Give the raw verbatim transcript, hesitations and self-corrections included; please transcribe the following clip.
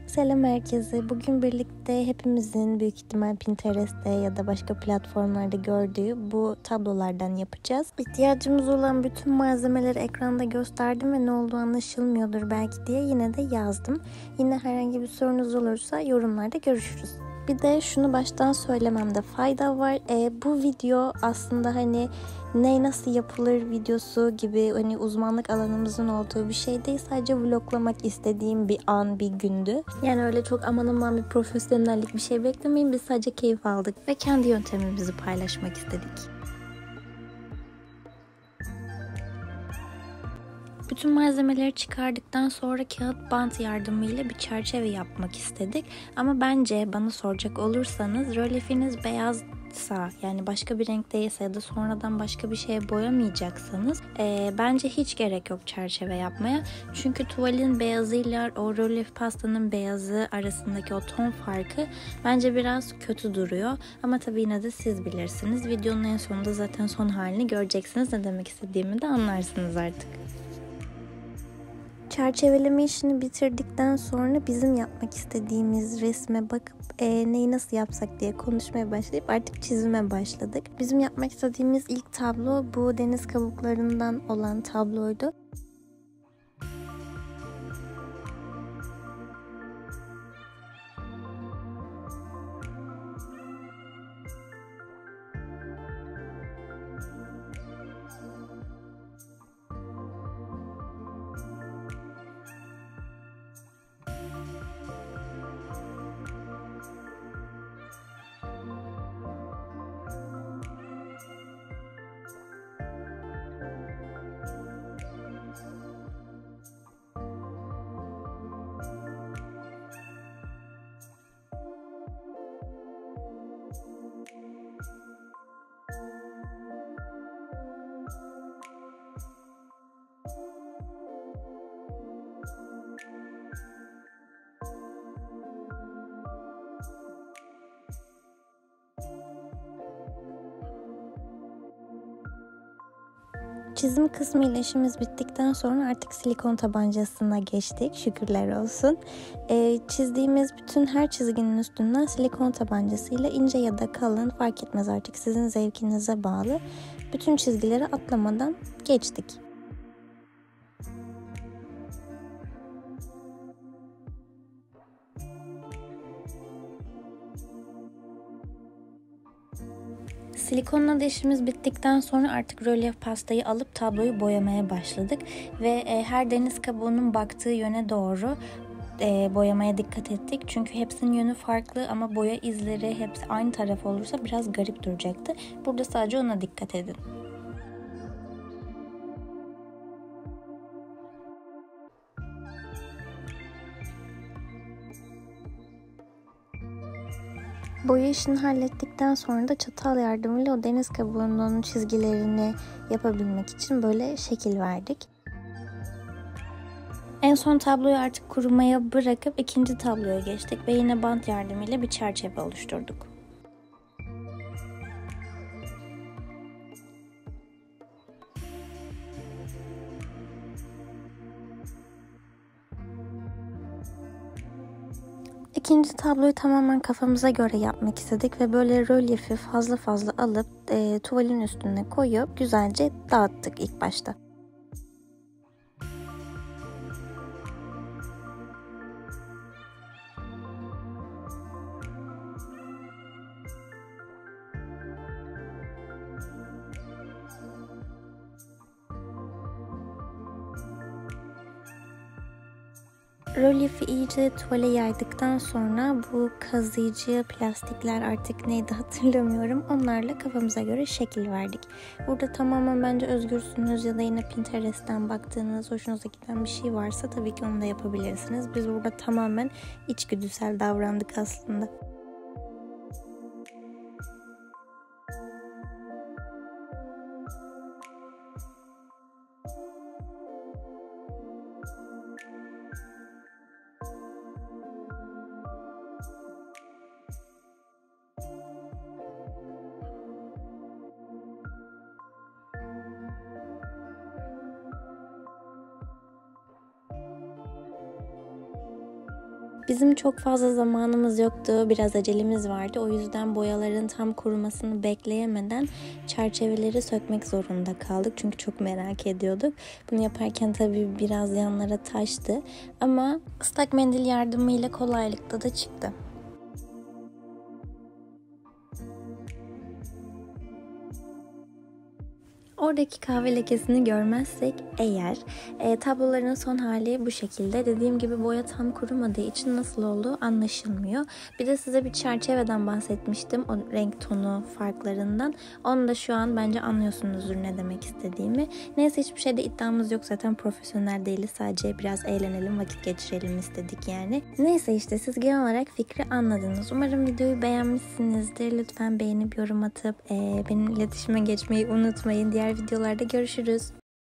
Selam herkese. Bugün birlikte hepimizin büyük ihtimal Pinterest'te ya da başka platformlarda gördüğü bu tablolardan yapacağız. İhtiyacımız olan bütün malzemeleri ekranda gösterdim ve ne olduğu anlaşılmıyordur belki diye yine de yazdım. Yine herhangi bir sorunuz olursa yorumlarda görüşürüz. Bir de şunu baştan söylememde fayda var. E, bu video aslında hani ne nasıl yapılır videosu gibi hani uzmanlık alanımızın olduğu bir şey değil. Sadece vloglamak istediğim bir an, bir gündü. Yani öyle çok aman aman bir profesyonellik bir şey beklemeyin. Biz sadece keyif aldık ve kendi yöntemimizi paylaşmak istedik. Bütün malzemeleri çıkardıktan sonra kağıt bant yardımıyla bir çerçeve yapmak istedik. Ama bence bana soracak olursanız rölyefiniz beyazsa yani başka bir renk değilse ya da sonradan başka bir şeye boyamayacaksanız e, bence hiç gerek yok çerçeve yapmaya. Çünkü tuvalin beyazıyla o rölyef pastanın beyazı arasındaki o ton farkı bence biraz kötü duruyor. Ama tabii yine de siz bilirsiniz. Videonun en sonunda zaten son halini göreceksiniz. Ne demek istediğimi de anlarsınız artık. Çerçeveleme işini bitirdikten sonra bizim yapmak istediğimiz resme bakıp e, neyi nasıl yapsak diye konuşmaya başlayıp artık çizime başladık. Bizim yapmak istediğimiz ilk tablo bu deniz kabuklarından olan tabloydu. Çizim kısmı ile işimiz bittikten sonra artık silikon tabancasına geçtik. Şükürler olsun. Ee, çizdiğimiz bütün her çizginin üstünden silikon tabancasıyla ince ya da kalın fark etmez artık sizin zevkinize bağlı. Bütün çizgileri atlamadan geçtik. Silikonla da işimiz bittikten sonra artık rölyef pastayı alıp tabloyu boyamaya başladık. Ve e, her deniz kabuğunun baktığı yöne doğru e, boyamaya dikkat ettik. Çünkü hepsinin yönü farklı ama boya izleri hepsi aynı taraf olursa biraz garip duracaktı. Burada sadece ona dikkat edin. Boya işini hallettikten sonra da çatal yardımıyla o deniz kabuğunun çizgilerini yapabilmek için böyle şekil verdik. En son tabloyu artık kurumaya bırakıp ikinci tabloya geçtik ve yine bant yardımıyla bir çerçeve oluşturduk. İkinci tabloyu tamamen kafamıza göre yapmak istedik ve böyle rölyefi fazla fazla alıp e, tuvalin üstüne koyup güzelce dağıttık ilk başta. Rölyefi iyice tuvale yaydıktan sonra bu kazıyıcı plastikler artık neydi hatırlamıyorum. Onlarla kafamıza göre şekil verdik. Burada tamamen bence özgürsünüz ya da yine Pinterest'ten baktığınız hoşunuza giden bir şey varsa tabii ki onu da yapabilirsiniz. Biz burada tamamen içgüdüsel davrandık aslında. Bizim çok fazla zamanımız yoktu, biraz acelemiz vardı. O yüzden boyaların tam kurumasını bekleyemeden çerçeveleri sökmek zorunda kaldık. Çünkü çok merak ediyorduk. Bunu yaparken tabii biraz yanlara taştı. Ama ıslak mendil yardımıyla kolaylıkla da çıktı. Oradaki kahve lekesini görmezsek eğer e, tabloların son hali bu şekilde. Dediğim gibi boya tam kurumadığı için nasıl olduğu anlaşılmıyor. Bir de size bir çerçeveden bahsetmiştim. O renk tonu farklarından. Onu da şu an bence anlıyorsunuzdur ne demek istediğimi. Neyse hiçbir şeyde iddiamız yok. Zaten profesyonel değiliz. Sadece biraz eğlenelim, vakit geçirelim istedik yani. Neyse işte siz genel olarak fikri anladınız. Umarım videoyu beğenmişsinizdir. Lütfen beğenip yorum atıp e, benim iletişime geçmeyi unutmayın. Diğer videolarda görüşürüz.